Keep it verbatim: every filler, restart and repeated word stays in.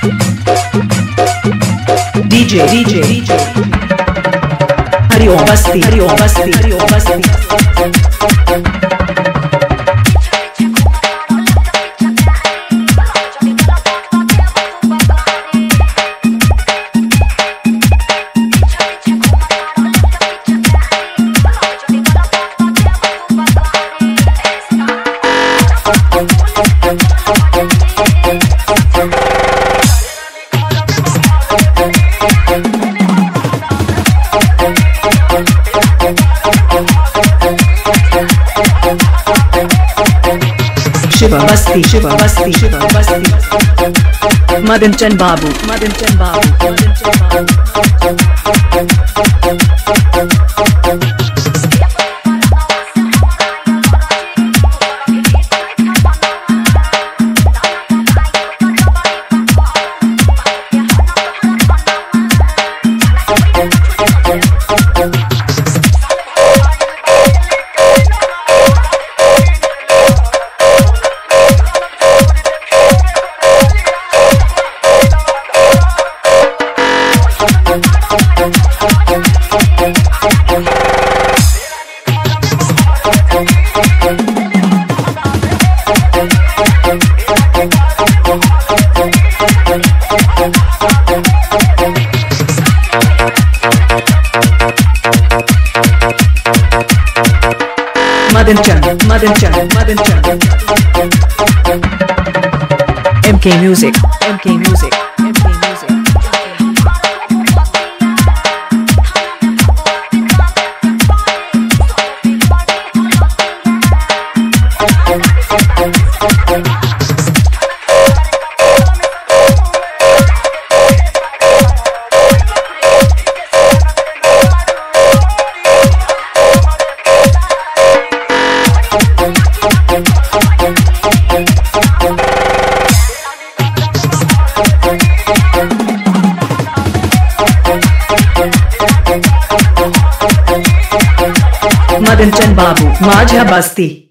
DJ DJ DJ Hariom Basti Hariom Basti Hariom Basti Shiva Basti Shiva Basti Shiva Basti Madan Chand बाबू मदन चंद बाबू मदन चंद मदन चंद मदन चंद मदन चंद M K Music M K Music M K Music मदन चंद बाबू माझा बस्ती।